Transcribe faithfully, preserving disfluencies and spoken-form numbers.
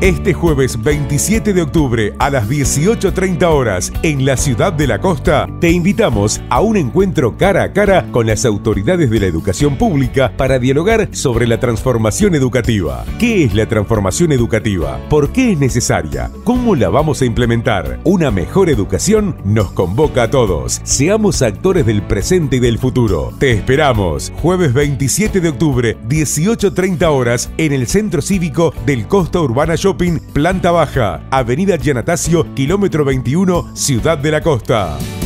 Este jueves veintisiete de octubre a las dieciocho treinta horas en la Ciudad de la Costa, te invitamos a un encuentro cara a cara con las autoridades de la educación pública para dialogar sobre la transformación educativa. ¿Qué es la transformación educativa? ¿Por qué es necesaria? ¿Cómo la vamos a implementar? Una mejor educación nos convoca a todos. Seamos actores del presente y del futuro. Te esperamos. Jueves veintisiete de octubre, dieciocho treinta horas en el Centro Cívico del Costa Urbana Shopping, planta baja, Avenida Giannatasio, kilómetro veintiuno, Ciudad de la Costa.